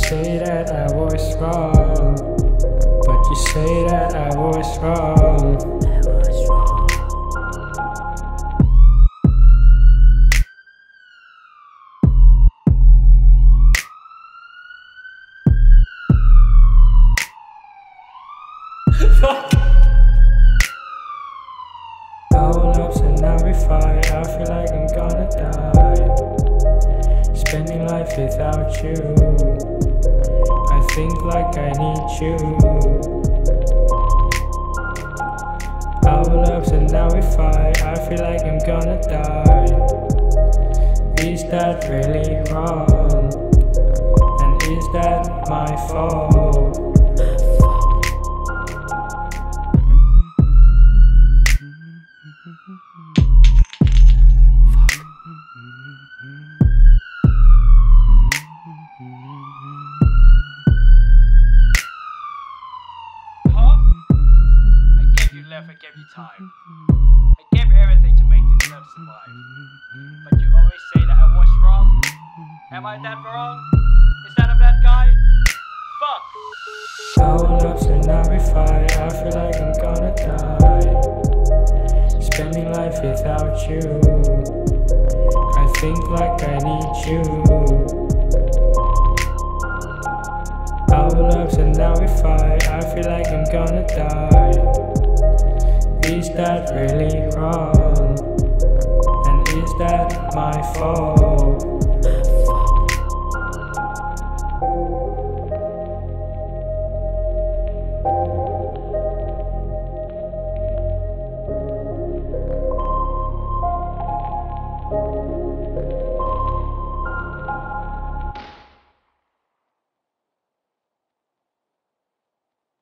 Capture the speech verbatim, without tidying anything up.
say that I was wrong, but you say that I was wrong. I was wrong. Going ups and now we fight. I feel like I'm gonna die. Spending life without you. I think like I need you. Our ups and now we fight. I feel like I'm gonna die. Is that really wrong? And is that my fault? I gave you time. I gave everything to make this love survive. But you always say that I was wrong. Am I that wrong? Is that a bad guy? Fuck! Our ups and now we fight. I feel like I'm gonna die. Spending life without you. I think like I need you. Our ups and now we fight. I feel like I'm gonna die. Is that really wrong? And is that my fault?